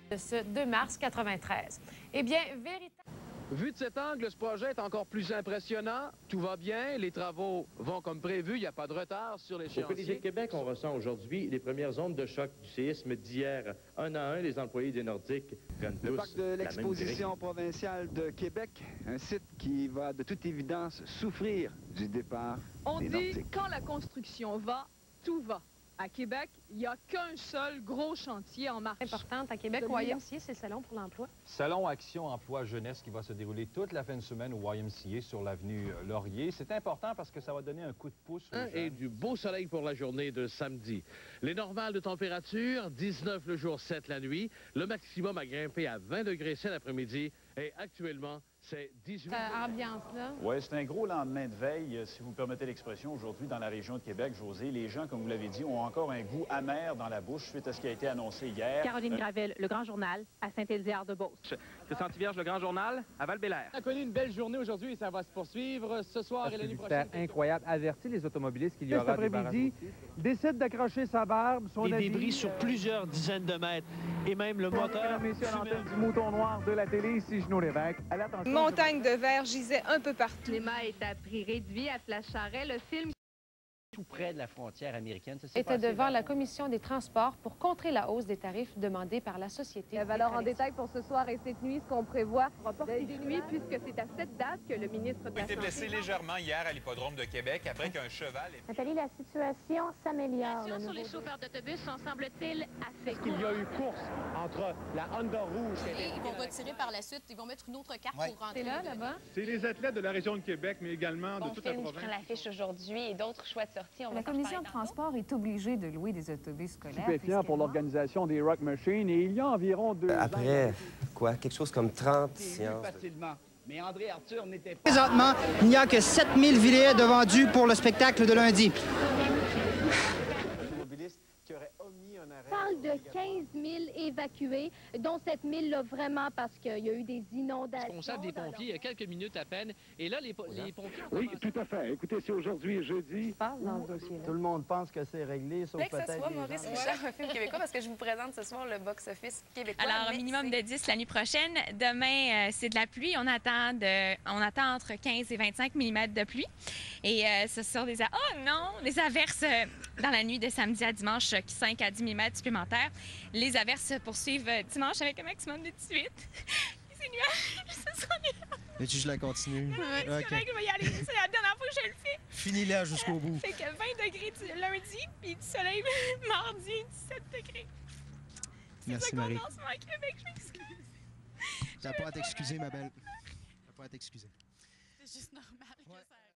de ce 2 mars 93. Eh bien, véritablement... Vu de cet angle, ce projet est encore plus impressionnant. Tout va bien, les travaux vont comme prévu, il n'y a pas de retard sur Au l'échéancier. Colisée de Québec, on ressent aujourd'hui les premières ondes de choc du séisme d'hier. Un à un, les employés des Nordiques prennent tous le parc de l'exposition provinciale de Québec, un site qui va de toute évidence souffrir du départ On des dit, Nordiques. quand la construction va, tout va. À Québec, il n'y a qu'un seul gros chantier en marche. Importante à Québec, au YMCA, c'est le Salon pour l'emploi. Salon Action Emploi Jeunesse qui va se dérouler toute la fin de semaine au YMCA sur l'avenue Laurier. C'est important parce que ça va donner un coup de pouce aux jeunes. Et du beau soleil pour la journée de samedi. Les normales de température, 19 le jour, 7 la nuit. Le maximum a grimpé à 20 degrés cet après-midi. Et actuellement, c'est 18 degrés. Ambiance-là. Oui, c'est un gros lendemain de veille, si vous me permettez l'expression, aujourd'hui dans la région de Québec, José. Les gens, comme vous l'avez dit, ont encore un goût amer dans la bouche suite à ce qui a été annoncé hier. Caroline Gravel, Le Grand Journal, à Saint-Éliard-de-Beauce. Christian Tivierge, Le Grand Journal, à Val-Bélair. On a connu une belle journée aujourd'hui et ça va se poursuivre ce soir et l'année prochaine. C'est incroyable. Avertit les automobilistes qu'il y aura cet après-midi, décide d'accrocher sa barbe, son des avis. débris sur plusieurs dizaines de mètres. Et même le moteur... Messieurs, à l'antenne du Mouton Noir de la télé, ici Jeannot Lévesque. À l'attention. Montagne de verre gisait un peu partout. Le cinéma est à prix réduit à Flash Charret. Le film Tout près de la frontière américaine. Était devant la Commission des transports pour contrer la hausse des tarifs demandés par la société. Alors en détail pour ce soir et cette nuit, ce qu'on prévoit reporter des nuits, puisque c'est à cette date que le ministre de la Santé... a été blessé légèrement hier à l'hippodrome de Québec après qu'un cheval... Nathalie, la situation s'améliore. La situation sur les chauffeurs d'autobus en semble-t-il assez courte. Il y a eu course entre la Honda rouge... Et ils vont retirer par la suite, ils vont mettre une autre carte pour rentrer. C'est là-bas? C'est les athlètes de la région de Québec, mais également de toute la province. qui prend l'affiche aujourd'hui et d'autres choix de sortie. La Commission de transport est obligée de louer des autobus scolaires. Stupéfiant pour l'organisation des Rock Machines et il y a environ 2 ans... Après, quoi, quelque chose comme 30 séances. Facilement. Mais André Arthur n'était pas... Présentement, il n'y a que 7000 billets de vendus pour le spectacle de lundi. On parle de 15 000 évacués, dont 7 000 là, vraiment parce qu'il y a eu des inondations. On sert des pompiers il y a quelques minutes à peine. Et là, les pompiers... Oui, tout à fait. Écoutez, c'est aujourd'hui jeudi. Parle dans ce dossier-là. Tout le monde pense que c'est réglé, sauf peut-être... que ce soit Maurice Richard, un film québécois, parce que je vous présente ce soir le box-office québécois. Alors, un minimum de 10 l'année prochaine. Demain, c'est de la pluie. On attend entre 15 et 25 mm de pluie. Et ce sont des averses dans la nuit de samedi à dimanche, 5 à 10 mm supplémentaires. Les averses se poursuivent dimanche avec un maximum de 18. C'est nuage, ce sera nuage. Et tu la continues? C'est correct, je vais y aller. C'est la dernière fois que je le fais. Finis-la jusqu'au bout. Fait que 20 degrés lundi, puis du soleil mardi, 17 degrés. Merci, Marie. C'est ça qu'on danse à Québec, je m'excuse. T'as pas à t'excuser, ma belle. T'as pas à t'excuser. C'est juste normal que ça...